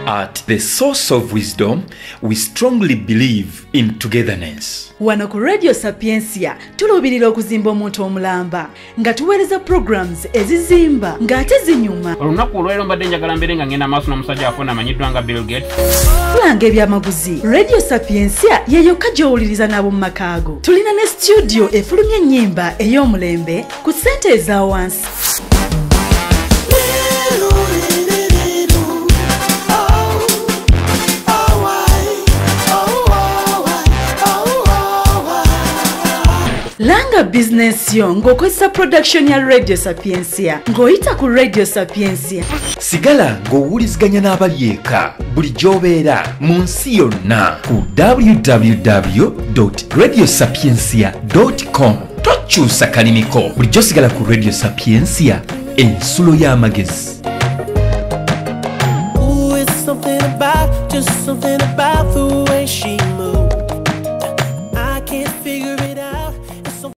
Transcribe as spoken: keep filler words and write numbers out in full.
At the source of wisdom, we strongly believe in togetherness. Wano ku Radio Sapientia tulubirira okuzimba omuntu omulamba nga tuweereza programs ezizimba ng'ate zinyuma. Olunaku olwaleero mbadde njagala mbeere nga ngenda maaso n'omusajja afuna amanyiddwa nga Bill Gates. Tulanga ebyamaguzi. Radio Sapientia ye yokka gy'owuliriza n'abo mu makaago. Tulina ne studio efulumya ennyimba ey'omulembe ku ssente eza wansi. Langa business yo ng'okozesa production ya Radio Sapientia ng'oyita ku Radio Sapientia. Sigala ng'owuliziganya n'abali eka buli gy'obeera mu nsi yonna ku w w w dot radio sapientia dot com. Tokyusa kalimiko buli gy'osigala ku Radio Sapientia ensulo y'amagezi. Ooh, it's something about, just something about the